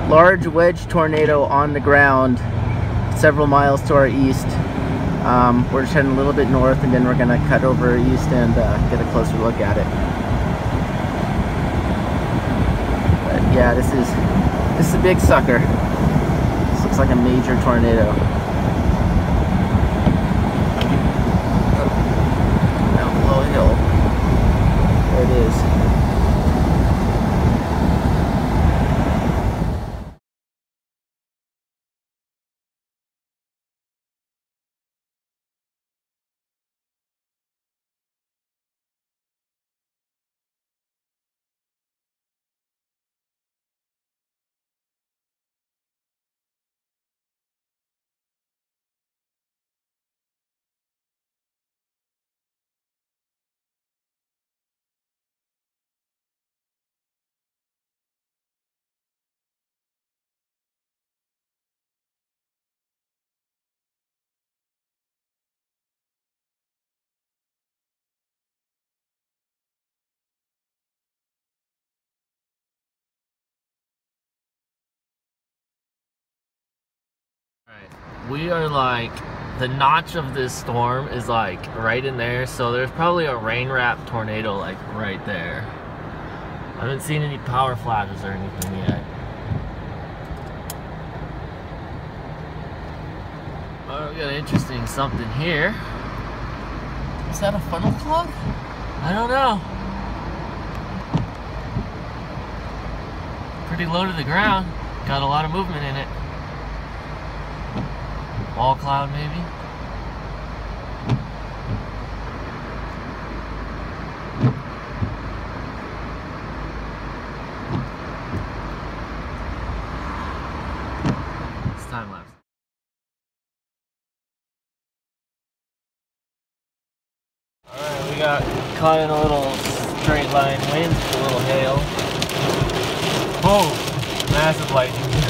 large wedge tornado on the ground several miles to our east. We're just heading a little bit north, and then we're gonna cut over east and get a closer look at it. But yeah, this is a big sucker. This looks like a major tornado. Down below a hill. There it is. Alright, we are like, the notch of this storm is like right in there, so there's probably a rain-wrapped tornado like right there. I haven't seen any power flashes or anything yet. Oh, we got an interesting something here. Is that a funnel clog? I don't know. Pretty low to the ground. Got a lot of movement in it. Wall cloud, maybe? It's time lapse. Alright, we got caught in a little straight line wind, a little hail. Oh, massive lightning.